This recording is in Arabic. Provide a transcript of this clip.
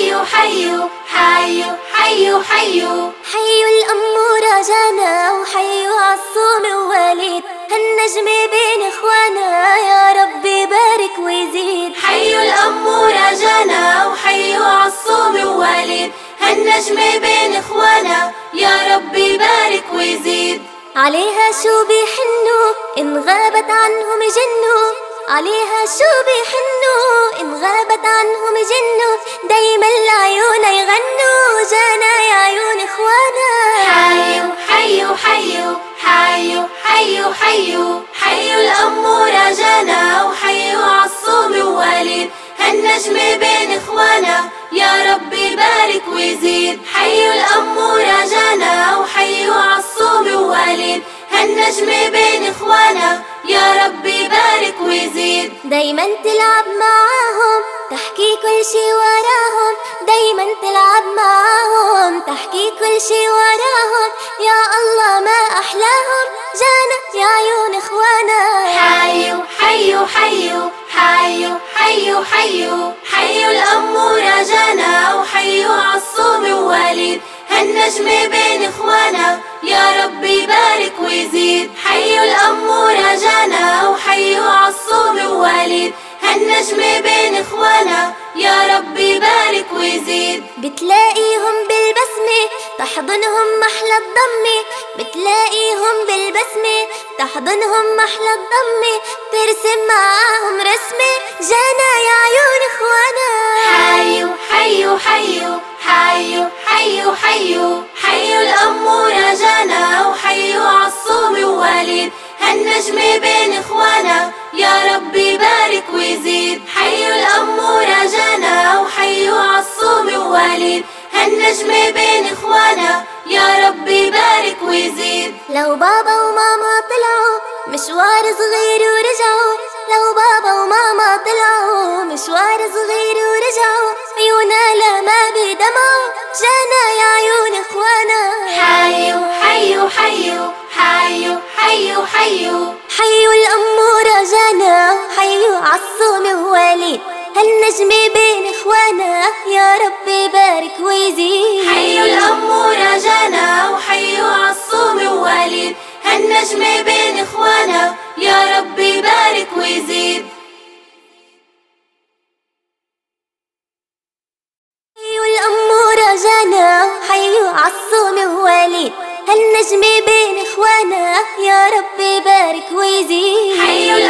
حيو حيو حيو حيو حيو حيو الأمورة جانا وحيو عالصوم ووليد هالنجم بين إخوانا يا ربي بارك ويزيد. حيو الأمورة جانا وحيو عالصوم ووليد هالنجم بين إخوانا يا ربي بارك ويزيد. عليها شو بيحنوا إن غابت عنهم جنوا، عليها شو بيحنوا إن غابت عنهم جنوا، دايما لعيونا يغنوا جانا يا عيون إخوانا. حيو حيو حيو حيو حيو حيو حيو الأمورة جانا وحيو عالصوم ووليد هالنجم بين إخوانا يا ربي بارك ويزيد. حيو الأمورة جانا وحيو عالصوم ووليد هالنجم بين إخوانا يا ربي بارك ويزيد. دايما تلعب معاهم تحكي كل شي وراهم، دايما تلعب معاهم تحكي كل شي وراهم، يا الله ما أحلاهم جانا يا عيون إخوانا. حيو حيو حيو حيو حيو حيو حيو الأمورة جانا وحيو عالصوم ووليد هالنجم بين إخوانا يا ربي بارك ويزيد. حيو الأمورة جانا وحيو عالصوم ووليد هالنجم بين إخوانا يا ربي بارك ويزيد. بتلاقيهم بالبسمة تحضنهم محلى الضمة، بتلاقيهم بالبسمة تحضنهم محلى الضمة، ترسم معاهم رسمة جانا يا عيون إخوانا. حيو حيو حيو حيو حيو حيو حيو الأمورة جانا وحيو عالصوم ووليد هالنجم بين إخوانا يا ربي بارك ويزيد. حيو الأمورة جانا وحيو عالصوم ووليد هالنجم بين إخوانا يا ربي بارك ويزيد. لو بابا وماما طلعوا مشوار صغير ورجعوا، لو بابا وماما طلعوا مشوار صغير ورجعوا، عيونا لما بدمعوا جانا يا عيون إخوانا. حيو حيو حيو حيو حيو حيو حيو الأمورة جانا حيو عالصوم ووليد هالنجم بين إخوانا يا ربي بارك ويزيد. حيو الأمورة جانا وحيو عالصوم ووليد هالنجم بين إخوانا يا ربي بارك ويزيد. حيو الأمورة جانا حيو عالصوم ووليد هالنجم بين إخوانا يا ربي بارك ويزيد. حيو